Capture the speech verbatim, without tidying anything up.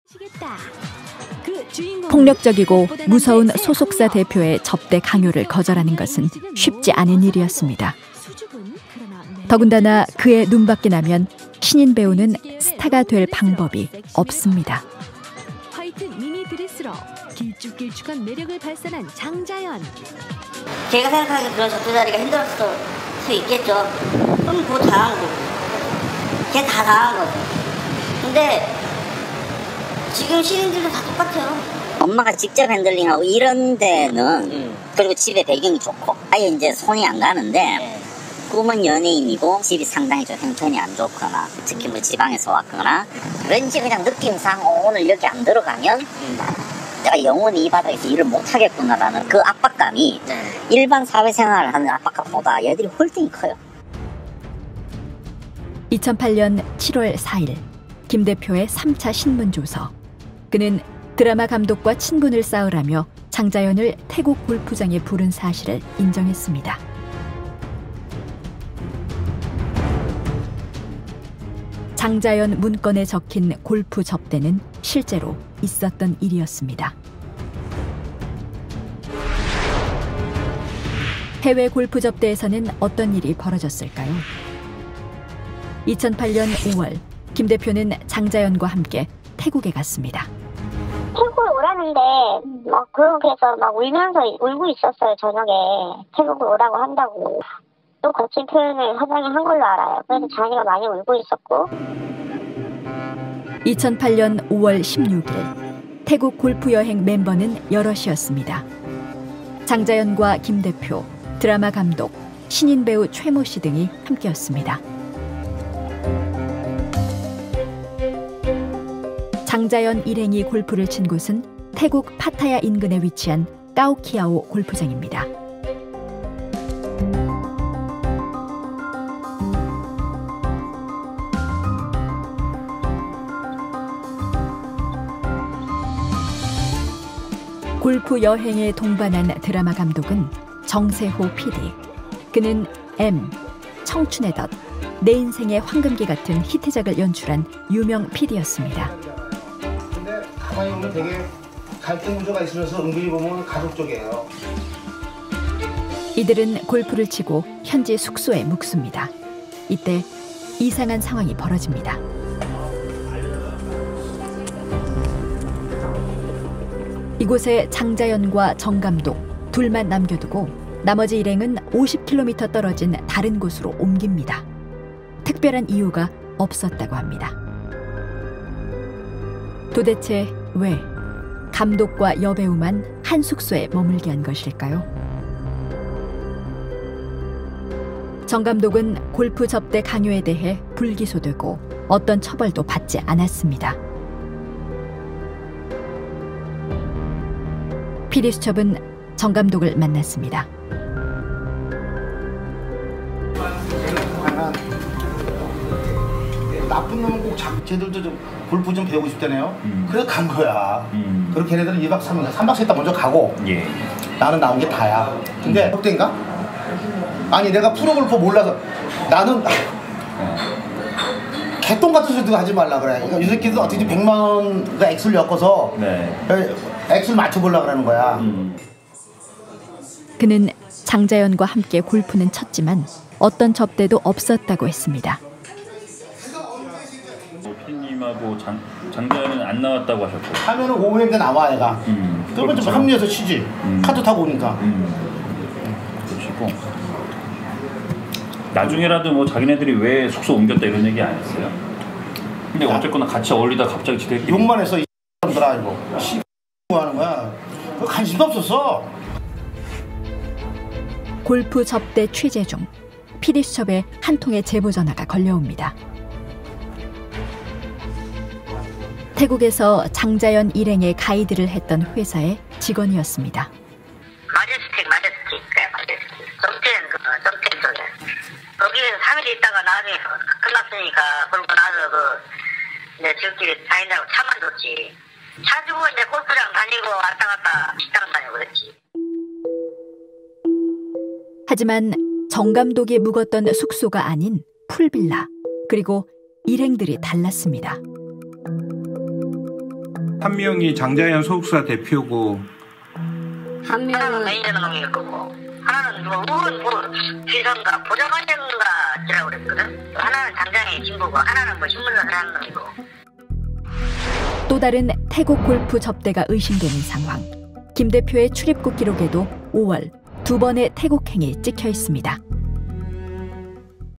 폭력적이고 무서운 소속사 대표의 접대 강요를 거절하는 것은 쉽지 않은 일이었습니다. 더군다나 그의 눈밖에 나면 신인 배우는 스타가 될 방법이 없습니다. 화이트 미니 드레스로 길쭉길쭉한 매력을 발산한 장자연. 제가 생각하기에 그런 접대 자리가 힘들었을 수 있겠죠. 그럼 그거 당한 거고. 걔 다 당한 거죠. 근데 지금 신인들도 다 똑같아요. 엄마가 직접 핸들링하고 이런 데는 음. 그리고 집에 배경이 좋고 아예 이제 손이 안 가는데 네. 꿈은 연예인이고 집이 상당히 좀 형편이 안 좋거나 특히 뭐 지방에서 왔거나 왠지 그냥 느낌상 오늘 여기 안 들어가면 음. 내가 영원히 이 바닥에서 일을 못하겠구나라는 그 압박감이 네. 일반 사회생활을 하는 압박감보다 얘들이 훨씬 커요. 이천팔 년 칠월 사일 김 대표의 삼 차 신문조서. 그는 드라마 감독과 친분을 쌓으라며 장자연을 태국 골프장에 부른 사실을 인정했습니다. 장자연 문건에 적힌 골프 접대는 실제로 있었던 일이었습니다. 해외 골프 접대에서는 어떤 일이 벌어졌을까요? 이천팔 년 오월 김 대표는 장자연과 함께 태국에 갔습니다. 태국에 오라는데 막 그렇게해서 막 울면서 울고 있었어요. 저녁에 태국에 오라고 한다고. 또 거친 표현을 사장이 한 걸로 알아요. 그래서 자기가 많이 울고 있었고. 이천팔 년 오월 십육일 태국 골프 여행 멤버는 여럿이었습니다. 장자연과 김 대표, 드라마 감독, 신인 배우 최모 씨 등이 함께였습니다. 장자연 일행이 골프를 친 곳은 태국 파타야 인근에 위치한 까오키아오 골프장입니다. 골프 여행에 동반한 드라마 감독은 정세호 피디. 그는 M, 청춘의 덫, 내 인생의 황금기 같은 히트작을 연출한 유명 피디였습니다. 근데 가만히 보면 되게 갈등 구조가 있으면서 은근히 보면 가족 쪽이에요. 이들은 골프를 치고 현지 숙소에 묵습니다. 이때 이상한 상황이 벌어집니다. 이곳에 장자연과 정 감독 둘만 남겨두고 나머지 일행은 오십 킬로미터 떨어진 다른 곳으로 옮깁니다. 특별한 이유가 없었다고 합니다. 도대체 왜 감독과 여배우만 한 숙소에 머물게 한 것일까요? 정 감독은 골프 접대 강요에 대해 불기소되고 어떤 처벌도 받지 않았습니다. 피디수첩은 정 감독을 만났습니다. 나쁜 놈은 꼭 자, 쟤들도 좀 골프 좀 배우고 싶다네요. 음. 그래서 간 거야. 음. 그렇게 걔네들은 이 박 삼 일, 삼 박 사 일 있다 먼저 가고 예. 나는 나온 게 다야. 근데 그때인가? 아니 내가 프로골퍼 몰라서 나는 개똥 같은 소리도 하지 말라 그래. 그러니까 이 새끼도 어떻게 백만 원 액수를 엮어서 네. 액수를 맞춰보려고 그러는 거야. 음. 그는 장자연과 함께 골프는 쳤지만 어떤 접대도 없었다고 했습니다. 피디님하고 장, 장자연은 안 나왔다고 하셨고 하면은 오후에 나와 애가. 음. 그러면 좀 합리해서 치지. 음. 카드 타고 오니까. 음. 그러시고 나중에라도 뭐 자기네들이 왜 숙소 옮겼다 이런 얘기 안 했어요? 근데 야. 어쨌거나 같이 어울리다 갑자기 지들끼리 욕만 했어 이 사람들아 이거. 씨 뭐 하는 거야? 그거 관심도 없었어. 골프 접대 취재 중 피디수첩에 한 통의 제보 전화가 걸려옵니다. 태국에서 장자연 일행의 가이드를 했던 회사의 직원이었습니다. 마제스틱 마제스틱 마제스틱 점텐 점텐 쪽에 거기 삼 일 있다가 나중에 끝났으니까 그러고 나서 그 내 지금끼리 다닌다고 차만 줬지. 차 주고 이제 골프장 다니고 왔다 갔다 식당 다니고 그랬지. 하지만 정 감독이 묵었던 숙소가 아닌 풀빌라 그리고 일행들이 달랐습니다. 한 명이 장자연 소속사 대표고 한 명은 매니저 놈일 거고 하나는 뭐 우은 뭐 기사인가 보좌관장인가 그랬거든. 하나는 당장의 친구고 하나는 뭐 신문사 하는 놈이고. 또 다른 태국 골프 접대가 의심되는 상황. 김 대표의 출입국 기록에도 오월 두 번의 태국행이 찍혀 있습니다.